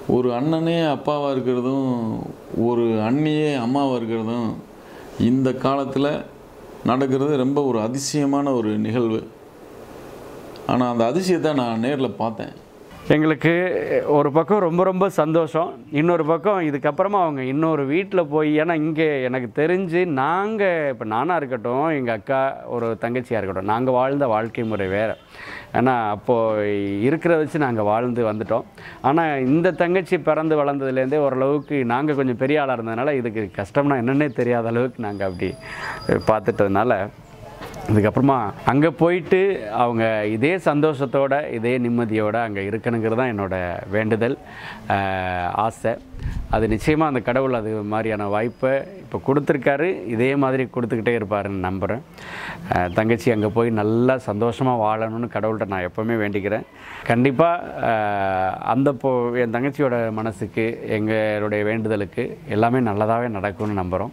ஒரு அண்ணனே அப்பாவாக இருக்கிறதும் ஒரு அண்ணியே அம்மாவாக இருக்கிறதும் இந்த காலத்தில் நடக்கிறது ரொம்ப ஒரு அதிசயமான ஒரு நிகழ்வு. ஆனால் அந்த அதிசயத்தை நான் நேரில் பார்த்தேன். எங்களுக்கு ஒரு பக்கம் ரொம்ப ரொம்ப சந்தோஷம். இன்னொரு பக்கம் இதுக்கப்புறமா அவங்க இன்னொரு வீட்டில் போய், ஏன்னா இங்கே எனக்கு தெரிஞ்சு நாங்கள் இப்போ நானாக இருக்கட்டும், எங்கள் அக்கா ஒரு தங்கச்சியாக இருக்கட்டும், நாங்கள் வாழ்ந்த வாழ்க்கை முறை வேறு. ஏன்னா அப்போது இருக்கிறத வச்சு நாங்கள் வாழ்ந்து வந்துட்டோம். ஆனால் இந்த தங்கச்சி பிறந்து வளர்ந்ததுலேருந்தே ஓரளவுக்கு நாங்கள் கொஞ்சம் பெரிய ஆளாக இருந்ததுனால இதுக்கு கஷ்டம்னா என்னென்னே தெரியாத அளவுக்கு நாங்கள் அப்படி பார்த்துட்டதுனால இதுக்கப்புறமா அங்கே போயிட்டு அவங்க இதே சந்தோஷத்தோடு இதே நிம்மதியோடு அங்கே இருக்கணுங்கிறது தான் என்னோடய வேண்டுதல், ஆசை. அது நிச்சயமாக அந்த கடவுள் அது மாதிரியான வாய்ப்பை இப்போ கொடுத்துருக்காரு, இதே மாதிரி கொடுத்துக்கிட்டே இருப்பாருன்னு நம்புகிறேன். தங்கச்சி அங்கே போய் நல்லா சந்தோஷமாக வாழணும்னு கடவுள்கிட்ட நான் எப்போவுமே வேண்டிக்கிறேன். கண்டிப்பாக என் தங்கச்சியோட மனசுக்கு எங்களுடைய வேண்டுதலுக்கு எல்லாமே நல்லதாகவே நடக்கும்னு நம்புகிறோம்.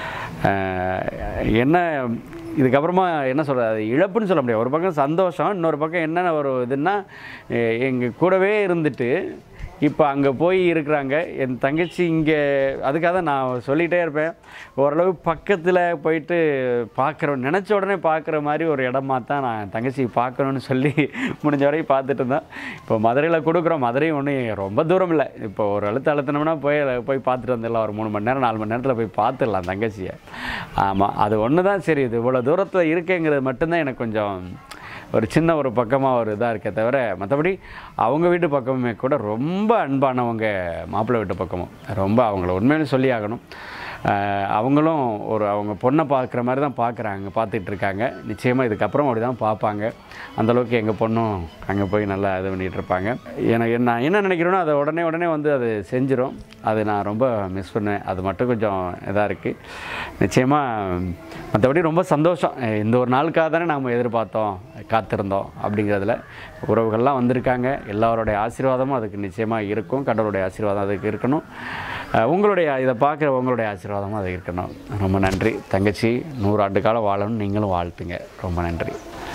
என்ன இதுக்கப்புறமா என்ன சொல்கிறது, அது இழப்புன்னு சொல்ல முடியாது. ஒரு பக்கம் சந்தோஷம், இன்னொரு பக்கம் என்னென்ன ஒரு இதுன்னா, எங்கள் கூடவே இருந்துட்டு இப்போ அங்கே போய் இருக்கிறாங்க என் தங்கச்சி. இங்கே அதுக்காக தான் நான் சொல்லிகிட்டே இருப்பேன், ஓரளவு பக்கத்தில் போயிட்டு நினச்ச உடனே பார்க்குற மாதிரி ஒரு இடமா தான் நான் தங்கச்சி பார்க்கணுன்னு சொல்லி முடிஞ்ச வரைக்கும் பார்த்துட்டு இருந்தேன். இப்போ மதுரையில் கொடுக்குறோம். மதுரையும் ஒன்றும் ரொம்ப தூரம் இல்லை, இப்போ ஒரு அழுத்தினோம்னா போய் பார்த்துட்டு வந்துடலாம். ஒரு 3 மணி நேரம் 4 மணி நேரத்தில் போய் பார்த்துடலாம் தங்கச்சியை. ஆமாம், அது ஒன்று தான். சரி, இது இவ்வளோ தூரத்தில் இருக்கேங்கிறது மட்டும்தான் எனக்கு கொஞ்சம் ஒரு சின்ன ஒரு பக்கமாக ஒரு இதாக இருக்கே தவிர, மற்றபடி அவங்க வீட்டு பக்கமுமே கூட ரொம்ப அன்பானவங்க. மாப்பிள்ளை வீட்டு பக்கமும் ரொம்ப அவங்கள உண்மையிலே சொல்லி ஆகணும். அவங்களும் அவங்க பொண்ணை பார்க்குற மாதிரி தான் பார்த்துட்ருக்காங்க. நிச்சயமாக இதுக்கப்புறம் அப்படி தான் பார்ப்பாங்க. அந்தளவுக்கு எங்கள் பொண்ணும் அங்கே போய் நல்லா இது பண்ணிகிட்டு இருப்பாங்க. நான் என்ன நினைக்கிறேனோ அதை உடனே வந்து அது செஞ்சிடும். அது நான் ரொம்ப மிஸ் பண்ணுவேன். அது மட்டும் கொஞ்சம் இதாக இருக்குது. நிச்சயமாக மற்றபடி ரொம்ப சந்தோஷம். இந்த ஒரு நாளுக்காக தானே நாம் எதிர்பார்த்தோம், காத்திருந்தோம். அப்படிங்கிறதுல உறவுகள்லாம் வந்திருக்காங்க. எல்லாரோடைய ஆசீர்வாதமும் அதுக்கு நிச்சயமாக இருக்கும். கடவுளுடைய ஆசீர்வாதம் அதுக்கு இருக்கணும். இதை பார்க்குற உங்களுடைய ஆசீர்வாதமும் அது இருக்கணும். ரொம்ப நன்றி. தங்கச்சி 100 ஆண்டு காலம் வாழணும். நீங்களும் வாழ்த்துங்க. ரொம்ப நன்றி.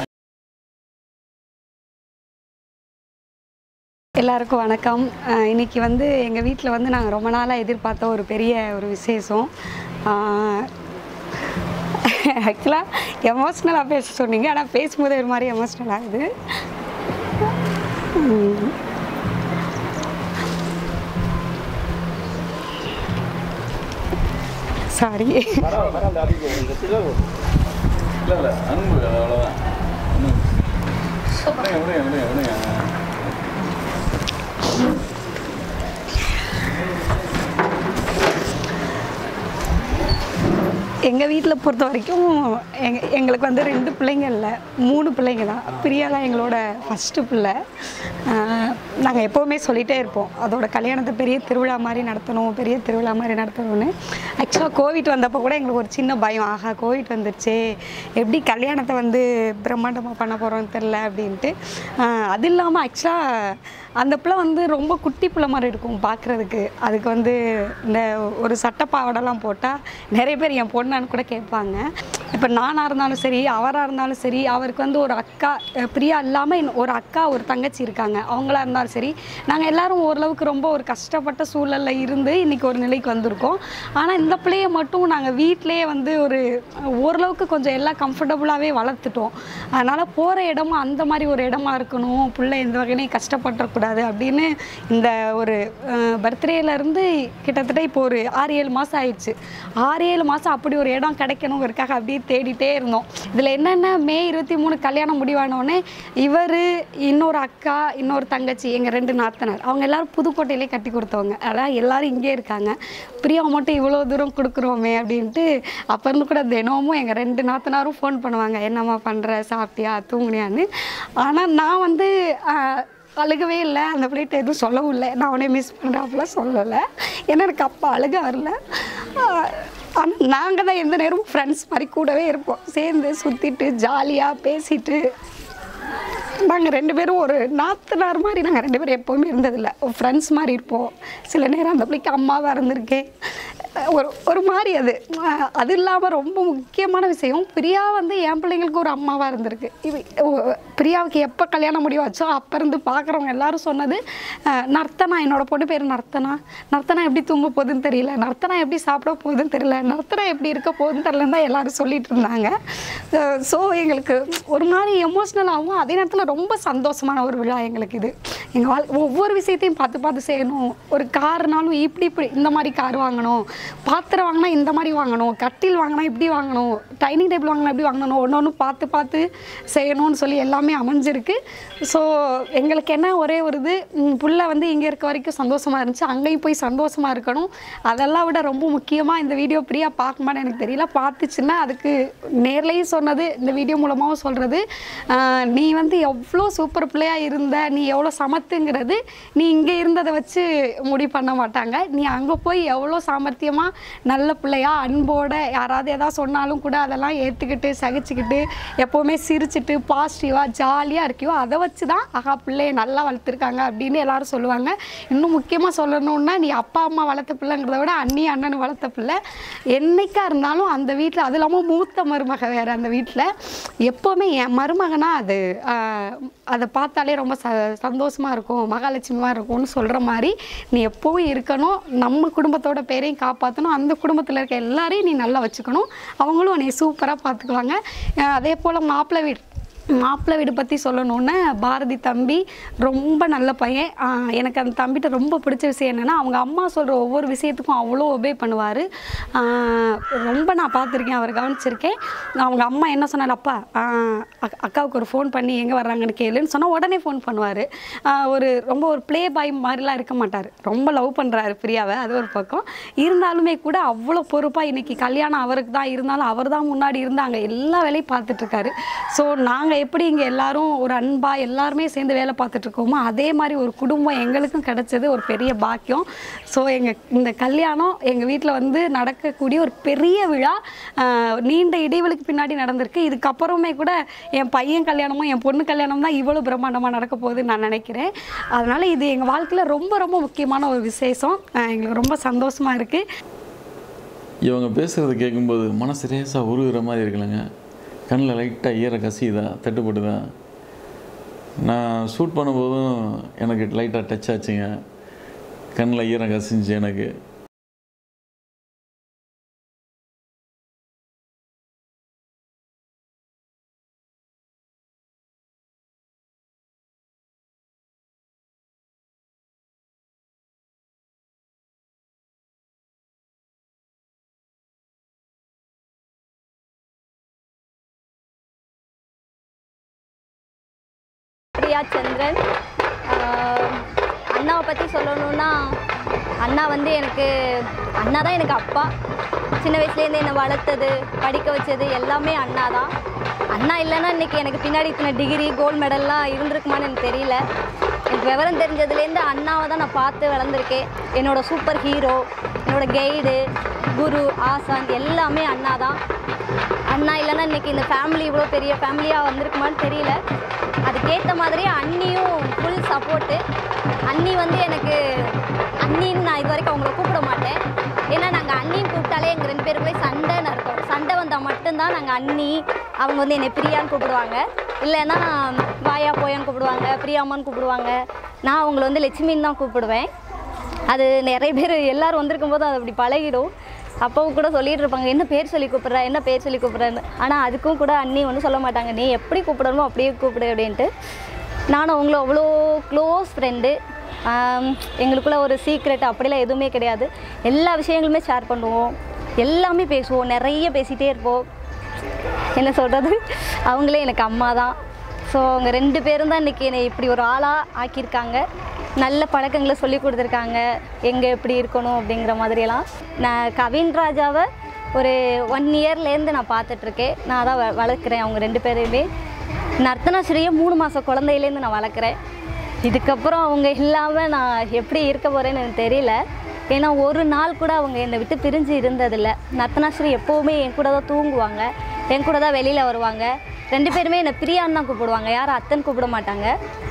எல்லாருக்கும் வணக்கம். இன்றைக்கி வந்து எங்கள் வீட்டில் வந்து நாங்கள் ரொம்ப நாளாக எதிர்பார்த்த ஒரு பெரிய ஒரு விசேஷம். ஆக்சுவலாக எமோஷ்னலாக பேச சொன்னீங்க, ஆனால் பேசும்போது ஒரு மாதிரி எமோஷ்னல் ஆகுது. சாரி. எங்கள் வீட்டில் பொறுத்த வரைக்கும் எங்களுக்கு வந்து 2 பிள்ளைங்க இல்லை, 3 பிள்ளைங்க தான். பிரியா தான் எங்களோட ஃபஸ்ட்டு பிள்ளை. நாங்கள் எப்போவுமே சொல்லிகிட்டே இருப்போம், அதோட கல்யாணத்தை பெரிய திருவிழா மாதிரி நடத்தணும்னு. ஆக்சுவலாக கோவிட் வந்தப்போ கூட எங்களுக்கு ஒரு சின்ன பயம், ஆஹா கோவிட் வந்துடுச்சே, எப்படி கல்யாணத்தை வந்து பிரம்மாண்டமாக பண்ண போகிறோன்னு தெரில அப்படின்ட்டு. அது இல்லாமல் ஆக்சுவலாக அந்த பிள்ளை வந்து ரொம்ப குட்டி பிள்ளை மாதிரி இருக்கும் பார்க்குறதுக்கு. அதுக்கு வந்து இந்த ஒரு சட்டப்பாவடெல்லாம் போட்டால் நிறைய பேர் என் பொண்ணான்னு கூட கேட்பாங்க. இப்போ நானாக இருந்தாலும் சரி, அவராக இருந்தாலும் சரி, அவருக்கு வந்து ஒரு அக்கா, பிரியா இல்லாமல் ஒரு அக்கா ஒரு தங்கச்சி இருக்காங்க. அவங்களா இருந்தாலும் சரி, நாங்கள் எல்லோரும் ஓரளவுக்கு ரொம்ப ஒரு கஷ்டப்பட்ட சூழலில் இருந்து இன்றைக்கி ஒரு நிலைக்கு வந்திருக்கோம். ஆனால் இந்த பிள்ளையை மட்டும் நாங்கள் வீட்டிலேயே வந்து ஓரளவுக்கு கொஞ்சம் எல்லாம் கம்ஃபர்டபுளாகவே வளர்த்துட்டோம். அதனால் போகிற இடமும் அந்த மாதிரி ஒரு இடமா இருக்கணும், பிள்ளை எந்த வகையிலையும் கஷ்டப்பட்டுறக்கூடாது அப்படின்னு இந்த ஒரு பர்த்டேலேருந்து கிட்டத்தட்ட இப்போ ஒரு 6-7 மாதம் ஆயிடுச்சு. 6-7 மாதம் அப்படி ஒரு இடம் கிடைக்கணுங்கிறதுக்காக அப்படியே தேடிட்டே இருந்தோம். இதில் என்னென்ன மே 23 கல்யாணம் முடிவானோடனே இவர், இன்னொரு அக்கா, இன்னொரு தங்கச்சி, எங்கள் 2 நாத்தனார், அவங்க எல்லோரும் புதுக்கோட்டையிலே கட்டி கொடுத்தவங்க. அதான் எல்லோரும் இங்கே இருக்காங்க. பிரியா மட்டும் இவ்வளோ தூரம் கொடுக்குறோமே அப்படின்ட்டு அப்போ இருந்து கூட தினமும் எங்கள் 2 நாத்தனாரும் ஃபோன் பண்ணுவாங்க, என்னம்மா பண்ணுற, சாப்பிட்டியா, தூங்குனியான்னு. ஆனால் நான் வந்து அழுகவே இல்லை, அந்த பிள்ளைகிட்ட எதுவும் சொல்லவும் இல்லை, நான் அவனே மிஸ் பண்ணுறாப்புலாம் சொல்லலை. ஏன்னா எனக்கு அப்போ அழுக வரல. ஆனால் நாங்கள் தான் எந்த நேரமும் ஃப்ரெண்ட்ஸ் மாதிரி கூடவே இருப்போம், சேர்ந்து சுற்றிட்டு ஜாலியாக பேசிட்டு. நாங்கள் 2 பேரும் ஒரு நாத்தனார் மாதிரி நாங்கள் 2 பேரும் எப்போவுமே இருந்ததில்லை, ஃப்ரெண்ட்ஸ் மாதிரி இருப்போம். சில நேரம் அந்த பிள்ளைக்கு அம்மாவாக இருந்திருக்கேன். ஒரு மாதிரி அது இல்லாமல் ரொம்ப முக்கியமான விஷயம், பிரியா வந்து என் பிள்ளைங்களுக்கு ஒரு அம்மாவாக இருந்திருக்கு. பிரியாவுக்கு எப்போ கல்யாணம் முடிவாச்சோ அப்போ இருந்து பார்க்குறவங்க எல்லாரும் சொன்னது, நர்த்தனா, என்னோட பொண்ணு பேர் நர்த்தனா எப்படி தூங்க போகுதுன்னு தெரியல, நர்த்தனா எப்படி சாப்பிட போகுதுன்னு தெரியல, நர்த்தனா எப்படி இருக்க போகுதுன்னு தெரியலன்னு தான் எல்லாரும் சொல்லிட்டு இருந்தாங்க. ஸோ எங்களுக்கு ஒரு மாதிரி எமோஷ்னலாகவும் அதே நேரத்தில் ரொம்ப சந்தோஷமான ஒரு விழா எங்களுக்கு இது. எங்கள் ஒவ்வொரு விஷயத்தையும் பார்த்து செய்யணும். ஒரு காருனாலும் இப்படி இந்த மாதிரி கார் வாங்கணும், பாத்திரம் வாங்கினா இந்த மாதிரி வாங்கணும், கட்டில் வாங்கினா இப்படி வாங்கணும், டைனிங் டேபிள் வாங்கினா இப்படி வாங்கணும், ஒன்று பார்த்து செய்யணும்னு சொல்லி எல்லாமே அமைஞ்சிருக்கு. ஸோ எங்களுக்கு என்ன ஒரே ஒரு இது, புள்ள வந்து இங்கே இருக்க வரைக்கும் சந்தோஷமாக இருந்துச்சு, அங்கேயும் போய் சந்தோஷமாக இருக்கணும். அதெல்லாம் விட ரொம்ப முக்கியமாக இந்த வீடியோ பிரியா பார்க்குமான்னு எனக்கு தெரியல, பார்த்துச்சுன்னா அதுக்கு நேர்லையும் சொன்னது, இந்த வீடியோ மூலமாகவும் சொல்கிறது, நீ வந்து எவ்வளோ சூப்பர் பிள்ளையாக இருந்த, நீ எவ்வளோ சமத்துங்கிறது நீ இங்கே இருந்ததை வச்சு முடிவு பண்ண மாட்டாங்க. நீ அங்கே போய் எவ்வளோ சாமர்த்தியமாக நல்ல பிள்ளையா அன்போட யாராவது எதாவது சொன்னாலும் கூட அதெல்லாம் ஏற்றுக்கிட்டு சகிச்சுக்கிட்டு எப்போவுமே சிரிச்சுட்டு பாசிட்டிவாக ஜாலியாக இருக்கியோ, அதை வச்சு தான் ஆகா பிள்ளையை நல்லா வளர்த்துருக்காங்க அப்படின்னு எல்லாரும் சொல்லுவாங்க. இன்னும் முக்கியமாக சொல்லணுன்னா, நீ அப்பா அம்மா வளர்த்த பிள்ளைங்கிறத விட அண்ணி அண்ணன் வளர்த்த பிள்ளை. என்னைக்கா இருந்தாலும் அந்த வீட்டில், அது இல்லாமல் மூத்த மருமக வேறு அந்த வீட்டில், எப்போவுமே என் மருமகனா அதை பார்த்தாலே ரொம்ப சந்தோஷமாக இருக்கும், மகாலட்சுமியாக இருக்கும்னு சொல்கிற மாதிரி நீ எப்போவும் இருக்கணும். நம்ம குடும்பத்தோட பேரையும் காப்பாற்றணும், அந்த குடும்பத்தில் இருக்க எல்லாரையும் நீ நல்லா வச்சுக்கணும், அவங்களும் உன்னை சூப்பராக பார்த்துக்குவாங்க. அதே போல் மாப்பிள்ளை வீடு பற்றி சொல்லணுன்னா, பாரதி தம்பி ரொம்ப நல்ல பையன். எனக்கு அந்த தம்பிகிட்ட ரொம்ப பிடிச்ச விஷயம் என்னென்னா, அவங்க அம்மா சொல்கிற ஒவ்வொரு விஷயத்துக்கும் அவ்வளோ ஒபே பண்ணுவார். ரொம்ப நான் பார்த்துருக்கேன், அவர் கவனிச்சிருக்கேன். அவங்க அம்மா என்ன சொன்னாலும், அப்பா அக்காவுக்கு ஒரு ஃபோன் பண்ணி எங்கே வர்றாங்கன்னு கேளுன்னு சொன்னால் உடனே ஃபோன் பண்ணுவார். ரொம்ப ஒரு ப்ளே பாய் மாதிரிலாம் இருக்க மாட்டார், ரொம்ப லவ் பண்ணுறாரு பிரியாவை, அது ஒரு பக்கம். இருந்தாலுமே கூட அவ்வளோ பொறுப்பாக, இன்றைக்கி கல்யாணம் அவருக்கு தான், இருந்தாலும் அவர் தான் முன்னாடி இருந்தாங்க, எல்லா வேலையும் பார்த்துட்ருக்காரு. ஸோ நாங்கள் எப்படி இங்கே எல்லாரும் ஒரு அன்பாக எல்லாருமே சேர்ந்து வேலை பார்த்துட்ருக்கோமோ, அதே மாதிரி ஒரு குடும்பம் எங்களுக்கும் கிடச்சது ஒரு பெரிய பாக்கியம். ஸோ இந்த கல்யாணம் எங்கள் வீட்டில் வந்து நடக்கக்கூடிய ஒரு பெரிய விழா, நீண்ட இடைவெளிக்கு பின்னாடி நடந்திருக்கு. இதுக்கப்புறமே கூட என் பையன் கல்யாணமும் என் பொண்ணு கல்யாணம் தான் இவ்வளோ பிரம்மாண்டமாக நடக்க போகுதுன்னு நான் நினைக்கிறேன். அதனால் இது எங்கள் வாழ்க்கையில் ரொம்ப ரொம்ப முக்கியமான ஒரு விசேஷம். எங்களுக்கு ரொம்ப சந்தோஷமாக இருக்குது. இவங்க பேசுகிறது கேட்கும்போது மனசு ரேசாக உருகிற மாதிரி இருக்குல்லங்க, கண்ணில் லைட்டாக ஈர கசிதா தட்டுப்பட்டுதா. நான் ஷூட் பண்ணும்போதும் எனக்கு லைட்டாக டச் ஆச்சுங்க, கண்ணில் ஈரம் கசிஞ்சு எனக்கு. பிரியா சந்திரன். அண்ணாவை பற்றி சொல்லணுன்னா, அண்ணா வந்து அண்ணா தான் எனக்கு அப்பா. சின்ன வயசுலேருந்து என்னை வளர்த்தது, படிக்க வச்சது எல்லாமே அண்ணா தான். அண்ணா இல்லைன்னா இன்றைக்கி எனக்கு பின்னாடி இத்தனை டிகிரி கோல்டு மெடல்லாம் இருந்திருக்குமான்னு எனக்கு தெரியல. எனக்கு விவரம் தெரிஞ்சதுலேருந்து அண்ணாவை தான் நான் பார்த்து வளர்ந்துருக்கேன். என்னோடய சூப்பர் ஹீரோ, என்னோடய கைடு, குரு, ஆசான் எல்லாமே அண்ணா தான். அண்ணா இல்லைன்னா இன்றைக்கி இந்த ஃபேமிலி இவ்வளோ பெரிய ஃபேமிலியாக வந்திருக்குமான்னு தெரியல. அதுக்கேற்ற மாதிரி அண்ணியும் ஃபுல் சப்போர்ட்டு. அண்ணி வந்து எனக்கு அண்ணின்னு நான் இது வரைக்கும் அவங்கள கூப்பிட மாட்டேன். ஏன்னா நாங்கள் அண்ணின்னு கூப்பிட்டாலே எங்கள் 2 பேருக்குமே சண்டைன்னு இருக்கும். சண்டை வந்தால் மட்டும்தான் நாங்கள் அண்ணி, அவங்க வந்து என்னை பிரியான்னு கூப்பிடுவாங்க, இல்லைன்னா வாயா போயான்னு கூப்பிடுவாங்க, பிரியாமான்னு கூப்பிடுவாங்க. நான் அவங்கள வந்து லட்சுமின்னு தான் கூப்பிடுவேன். அது நிறைய பேர் எல்லோரும் வந்திருக்கும் போது அது அப்படி பழகிடும். அப்பவும் கூட சொல்லிகிட்டு இருப்பாங்க, என்ன பேர் சொல்லி கூப்பிட்றேன், என்ன பேர் சொல்லி கூப்பிட்றேன்னு. ஆனால் அதுக்கும் கூட அண்ணி ஒன்றும் சொல்ல மாட்டாங்க, நீ எப்படி கூப்பிடணுமோ அப்படியே கூப்பிடு அப்படின்ட்டு. நானும் அவங்கள அவ்வளோ க்ளோஸ் ஃப்ரெண்டு. எங்களுக்குள்ளே ஒரு சீக்ரெட் அப்படிலாம் எதுவுமே கிடையாது. எல்லா விஷயங்களுமே ஷேர் பண்ணுவோம், எல்லாமே பேசுவோம், நிறைய பேசிகிட்டே இருப்போம். என்ன சொல்கிறது, அவங்களே எனக்கு அம்மா தான். ஸோ அவங்க 2 பேரும் தான் இன்றைக்கி என்னை இப்படி ஒரு ஆளாக ஆக்கியிருக்காங்க. நல்ல பழக்கங்களை சொல்லி கொடுத்துருக்காங்க, எங்கே எப்படி இருக்கணும் அப்படிங்கிற மாதிரியெல்லாம். நான் கவின் ராஜாவை ஒரு 1 இயர்லேருந்து நான் பார்த்துட்ருக்கேன். நான் தான் வளர்க்குறேன் அவங்க 2 பேரையுமே. நர்த்தனாஸ்ரீயை 3 மாத குழந்தையிலேருந்து நான் வளர்க்குறேன். இதுக்கப்புறம் அவங்க இல்லாமல் நான் எப்படி இருக்க போகிறேன்னு எனக்கு தெரியல. ஏன்னா ஒரு நாள் கூட அவங்க என்னை விட்டு பிரிஞ்சு இருந்ததில்லை. நர்த்தனாஸ்ரீ எப்போவுமே என் கூட தான் தூங்குவாங்க, என் கூட தான் வெளியில் வருவாங்க. 2 பேருமே என்னை பிரியான்னு தான் கூப்பிடுவாங்க, யாரும் அத்தன் கூப்பிட மாட்டாங்க.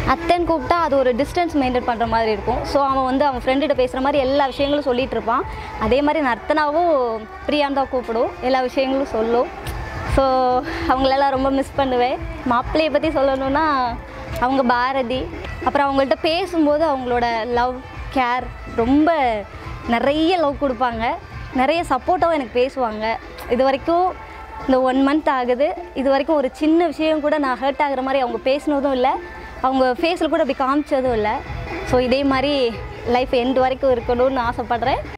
அத்தைன்னு கூப்பிட்டா அது ஒரு டிஸ்டன்ஸ் மெயின்டைன் பண்ணுற மாதிரி இருக்கும். ஸோ அவன் வந்து அவன் ஃப்ரெண்டுகிட்ட பேசுகிற மாதிரி எல்லா விஷயங்களும் சொல்லிகிட்டு இருப்பான். அதே மாதிரி நர்த்தனாவும் பிரியான்னு தான் கூப்பிடும், எல்லா விஷயங்களும் சொல்லும். ஸோ அவங்களெல்லாம் ரொம்ப மிஸ் பண்ணுவேன். மாப்பிள்ளையை பற்றி சொல்லணுன்னா அவங்க பாரதி. அப்புறம் அவங்கள்ட்ட பேசும்போது அவங்களோட லவ் கேர் ரொம்ப நிறைய லவ் கொடுப்பாங்க, நிறைய சப்போர்ட்டாகவும் எனக்கு பேசுவாங்க. இது வரைக்கும் இந்த 1 month ஆகுது, இது வரைக்கும் ஒரு சின்ன விஷயம் கூட நான் ஹர்ட் ஆகிற மாதிரி அவங்க பேசினதும் இல்லை, அவங்க ஃபேஸில் கூட அப்படி காமிச்சதும் இல்லை. ஸோ இதே மாதிரி லைஃப் எண்டு வரைக்கும் இருக்கணும்னு ஆசைப்பட்றேன்.